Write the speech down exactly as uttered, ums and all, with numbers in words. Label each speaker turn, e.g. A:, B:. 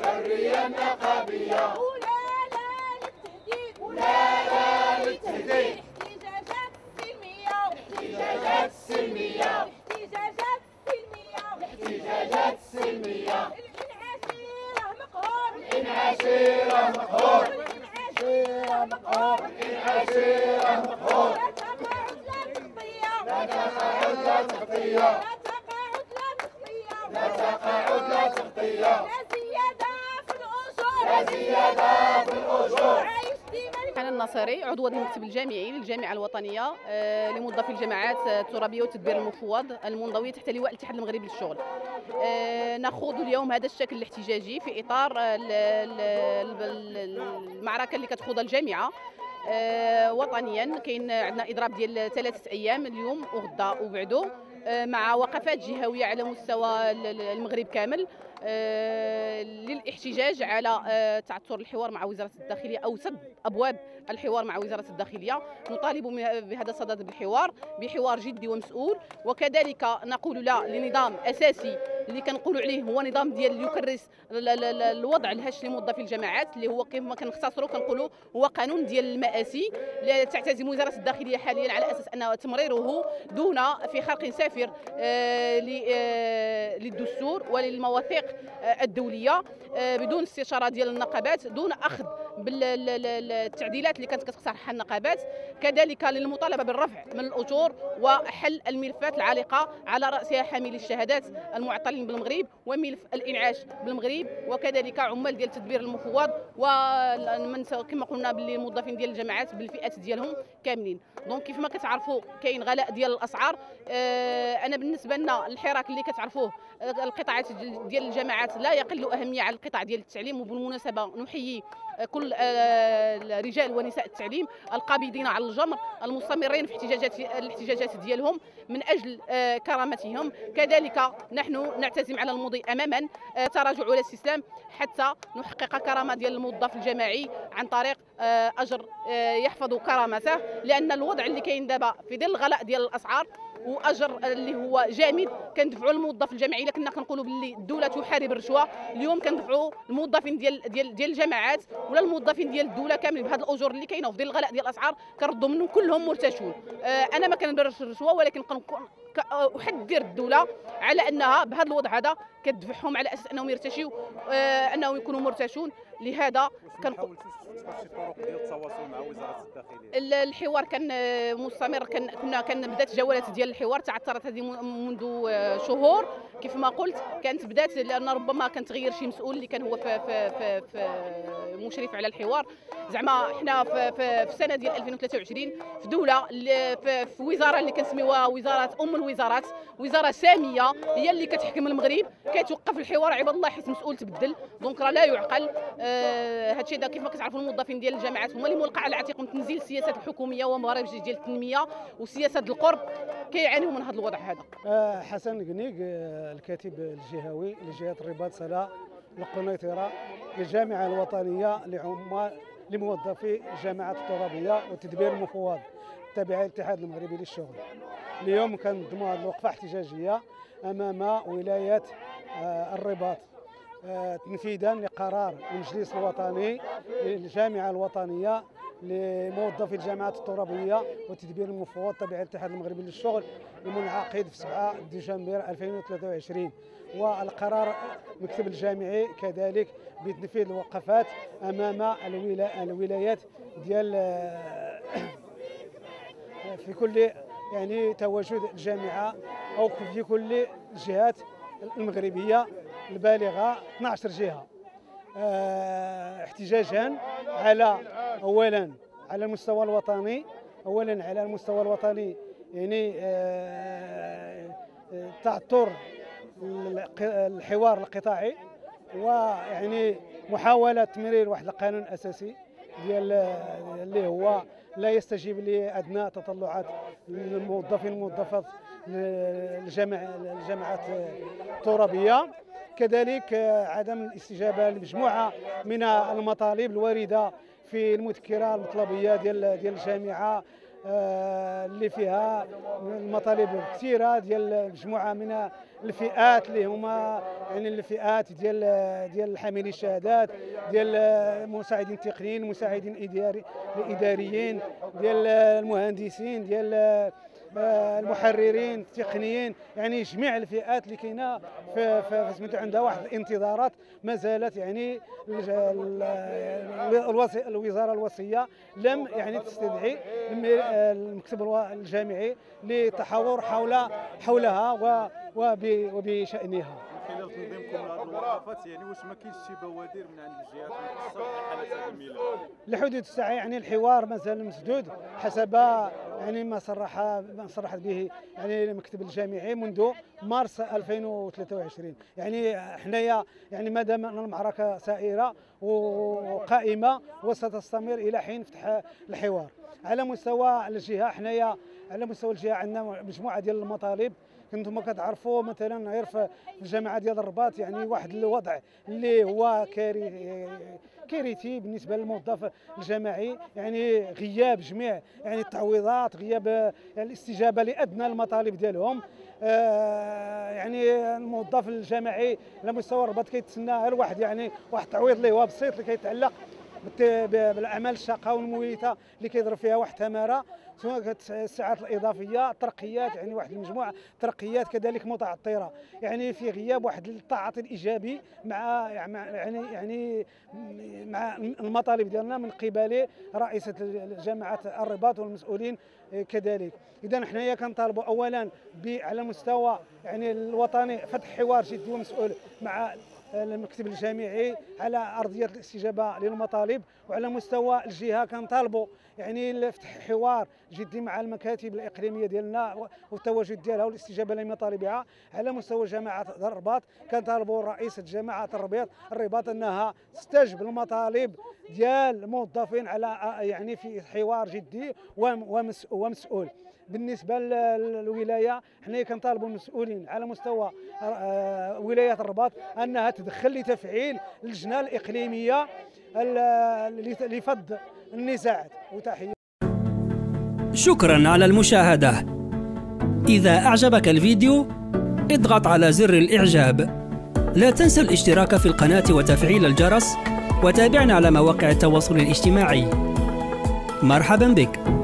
A: حرية نقابية،
B: ولا لا للتهديد،
A: ولا لا للتهديد،
B: احتجاجات سلمية،
A: احتجاجات سلمية،
B: احتجاجات سلمية،
A: احتجاجات سلمية،
B: الانعاشي راه مقهور،
A: الانعاشي راه مقهور،
B: الانعاشي راه مقهور،
A: الانعاشي راه مقهور،
B: لا تقاعد لا تغطية،
A: لا تقاعد لا تغطية،
B: لا تقاعد لا تغطية،
A: لا تقاعد لا تغطية،
B: لا زيادة في الأجور،
A: لا زيادة في الأجور.
B: عايش ديما.
C: حنان الناصري، عضوة المكتب الجامعي للجامعة الوطنية آه، لموظفي الجماعات الترابية والتدبير المفوض المنضوية تحت لواء الاتحاد المغربي للشغل. آه، نخوض اليوم هذا الشكل الاحتجاجي في إطار ال- ال- ال- المعركة اللي كتخوضها الجامعة آه، وطنيا. كاين عندنا إضراب ديال ثلاثة أيام اليوم وغدا وبعدو، آه، مع وقفات جهوية على مستوى المغرب كامل آه، للاحتجاج على آه، تعثر الحوار مع وزارة الداخلية أو سد أبواب الحوار مع وزارة الداخلية. نطالب بهذا الصدد بالحوار، بحوار جدي ومسؤول، وكذلك نقول لا لنظام أساسي اللي كنقولوا عليه هو نظام ديال يكرس ال- ال- ال- الوضع الهش لموظفي الجماعات، اللي هو كيف ما كنختصروا كنقولوا هو قانون ديال المآسي اللي تعتزم وزارة الداخلية حاليا على أساس أن تمريره دون في خرق سافر آه، ل- آه، للدستور وللمواثيق آه، الدولية، آه، بدون استشارة ديال النقابات، دون أخذ بالتعديلات اللي كانت كتقترحها النقابات، كذلك للمطالبة بالرفع من الأجور وحل الملفات العالقة على رأسها حاملي الشهادات المعطلين بالمغرب وملف الإنعاش بالمغرب، وكذلك عمال ديال التدبير المفوض ومن كما قلنا باللي الموظفين ديال الجماعات بالفئات ديالهم كاملين. دونك كيف ما كتعرفوا كاين غلاء ديال الأسعار. آه، أنا بالنسبة لنا الحراك اللي كتعرفوه آه، القطاعات ديال الجماعات لا يقل أهمية على القطاع ديال التعليم، وبالمناسبة نحيي كل آه، رجال ونساء التعليم القابضين على الجمر المستمرين في احتجاجات الاحتجاجات ديالهم من اجل آه، كرامتهم. كذلك نحن نعتزم على المضي اماما آه، تراجع ولا استسلام حتى نحقق كرامه ديال الموظف الجماعي عن طريق آه، اجر آه، يحفظ كرامته، لان الوضع اللي كاين دابا في ظل الغلاء ديال الاسعار واجر اللي هو جامد كندفعوا الموظف الجماعي. لكن كنقولوا باللي الدوله تحارب الرشوه، اليوم كندفعوا الموظفين ديال ديال ديال الجماعات ولا الموظفين ديال الدوله كاملين بهذه الاجور اللي كاينه، وفي ظل الغلاء ديال الاسعار كنردوا منهم كلهم مرتشون. آه، انا ما كنبررش الرشوه، ولكن كنكون احذر الدوله على انها بهذا الوضع هذا كتدفعهم على اساس انهم يرتشيوا، آه، انهم يكونوا مرتشون. لهذا كنقول
D: شي طرق ديال التواصل مع وزاره الداخليه.
C: الحوار كان مستمر، كان كنا كان بدات جولات ديال الحوار تعثرت هذه منذ شهور كيف ما قلت. كانت بدات لان ربما كان تغير شي مسؤول اللي كان هو في في في, في مشرف على الحوار. زعما حنا في, في, في السنه ديال ألفين وثلاثة وعشرين في دوله في, في وزاره اللي كنسميوها وزاره ام الوزارات، وزاره ساميه هي اللي كتحكم المغرب، كيتوقف الحوار عباد الله حيت مسؤول تبدل. دونك راه لا يعقل آه هادشي هذا. كيف ما كتعرفوا الموظفين ديال الجامعات هما اللي مولقع على عاتقهم تنزيل السياسات الحكوميه ومباريج ديال التنميه وسياسات القرب، كيعانيوا من هذا الوضع هذا.
E: آه حسن القنيق آه الكاتب الجهوي لجهه الرباط صلاح القنيطره للجامعه الوطنيه لعمال لموظفي الجامعات الترابيه والتدبير المفوض التابعه للاتحاد المغربي للشغل. اليوم كنظموا هذه الوقفه احتجاجيه امام ولايه آه الرباط آه تنفيذا لقرار المجلس الوطني للجامعه الوطنيه لموظفي الجامعات الترابيه والتدبير المفوض تابع للاتحاد المغربي للشغل المنعقد في سبعة ديسمبر ألفين وثلاثة وعشرين. والقرار المكتب الجامعي كذلك بتنفيذ الوقفات امام الولايات ديال في كل يعني تواجد الجامعه او في كل الجهات المغربيه البالغه اثني عشر جهه، احتجاجا على اولا على المستوى الوطني اولا على المستوى الوطني يعني تعثر الحوار القطاعي، ويعني محاوله تمرير واحد القانون اساسي ديال اللي هو لا يستجيب لادنى تطلعات الموظفين الموظفات الجامعات الترابيه. كذلك عدم الاستجابه لمجموعه من المطالب الوارده في المذكره المطلبيه ديال ديال الجامعه اللي فيها المطالب كثيره ديال مجموعه من الفئات اللي هما يعني الفئات ديال ديال حاملي الشهادات، ديال المساعدين التقنيين، المساعدين الاداري الاداريين، ديال المهندسين، ديال المحررين التقنيين، يعني جميع الفئات اللي كاينه في في سميتو عندها واحد الانتظارات ما زالت يعني الوزاره الوصيه لم يعني تستدعي المكتب الجامعي للتحاور حول حولها وبشأنها.
D: خلال تنظيمكم لهذه الوقفات يعني واش ما كاينش شي بوادر من عند الجهات المختصه في حاله هذا الميلاد؟
E: لحدود الساعه يعني الحوار مازال مسدود حسب يعني ما صرح ما صرحت به يعني المكتب الجامعي منذ مارس ألفين وثلاثة وعشرين. يعني حنايا يعني ما دام المعركه سائره وقائمه وستستمر الى حين فتح الحوار. على مستوى الجهه حنايا على مستوى الجهه عندنا مجموعه ديال المطالب. كنتم كتعرفوا مثلا غير في الجامعه ديال الرباط يعني واحد الوضع اللي هو كارثي بالنسبه للموظف الجامعي، يعني غياب جميع يعني التعويضات، غياب يعني الاستجابه لادنى المطالب ديالهم. آه يعني الموظف الجامعي على مستوى الرباط كيتسنى غير واحد يعني واحد التعويض اللي هو بسيط اللي كيتعلق بالاعمال الشاقه والمميته اللي كيضرب فيها واحد الثمره، سواء الساعات الاضافيه، الترقيات يعني واحد المجموعه ترقيات، كذلك متعطره، يعني في غياب واحد التعاطي الايجابي مع يعني يعني مع المطالب ديالنا من قبل رئيسه جامعه الرباط والمسؤولين كذلك. اذا حنايا كنطالبوا اولا على مستوى يعني الوطني فتح حوار جدي ومسؤول مع المكتب الجامعي على ارضيه الاستجابه للمطالب، وعلى مستوى الجهه كنطالبوا يعني فتح حوار جدي مع المكاتب الاقليميه ديالنا والتواجد ديالها والاستجابه لمطالبها. على مستوى جامعه الرباط كنطالبوا رئيسه جامعه الرباط الرباط انها تستجب المطالب ديال الموظفين على يعني في حوار جدي ومسؤول. بالنسبه للولايه حنا كنطالبوا المسؤولين على مستوى ولايه الرباط انها تدخل لتفعيل اللجنه الاقليميه لفض النزاعات. وتحيه.
F: شكرا على المشاهده. اذا اعجبك الفيديو اضغط على زر الاعجاب. لا تنسى الاشتراك في القناه وتفعيل الجرس، وتابعنا على مواقع التواصل الاجتماعي. مرحبا بك.